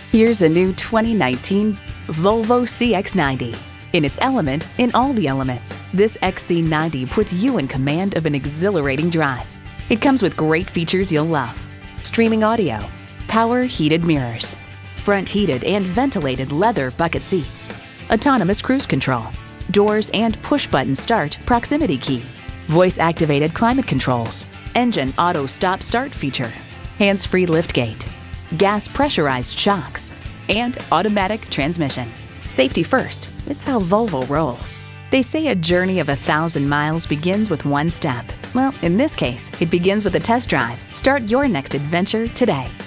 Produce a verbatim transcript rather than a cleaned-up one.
Here's a new twenty nineteen Volvo C X ninety. In its element, in all the elements, this X C ninety puts you in command of an exhilarating drive. It comes with great features you'll love: streaming audio, power heated mirrors, front heated and ventilated leather bucket seats, autonomous cruise control, doors and push-button start proximity key, voice-activated climate controls, engine auto stop-start feature, hands-free liftgate, gas pressurized shocks, and automatic transmission. Safety first, it's how Volvo rolls. They say a journey of a thousand miles begins with one step. Well, in this case, it begins with a test drive. Start your next adventure today.